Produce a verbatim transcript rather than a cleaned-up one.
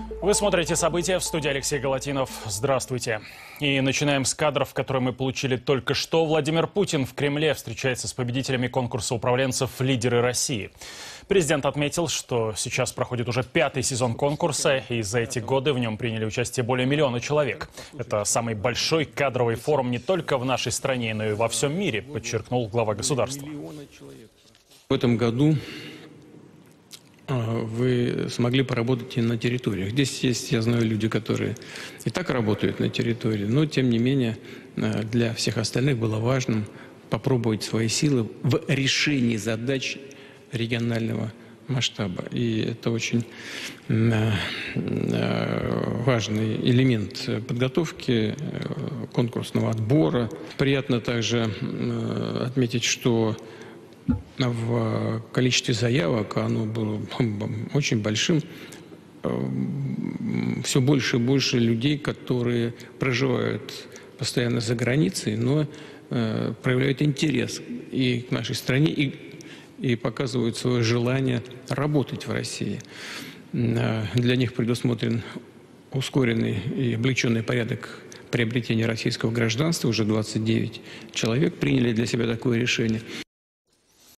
Вы смотрите «События», в студии Алексей Галатинов. Здравствуйте. И начинаем с кадров, которые мы получили только что. Владимир Путин в Кремле встречается с победителями конкурса управленцев «Лидеры России». Президент отметил, что сейчас проходит уже пятый сезон конкурса, и за эти годы в нем приняли участие более миллиона человек. Это самый большой кадровый форум не только в нашей стране, но и во всем мире, подчеркнул глава государства. В этом году вы смогли поработать и на территориях. Здесь есть, я знаю, люди, которые и так работают на территории, но, тем не менее, для всех остальных было важным попробовать свои силы в решении задач регионального масштаба. И это очень важный элемент подготовки, конкурсного отбора. Приятно также отметить, что в количестве заявок, оно было очень большим, все больше и больше людей, которые проживают постоянно за границей, но проявляют интерес и к нашей стране, и, и показывают свое желание работать в России. Для них предусмотрен ускоренный и облегченный порядок приобретения российского гражданства. Уже двадцать девять человек приняли для себя такое решение.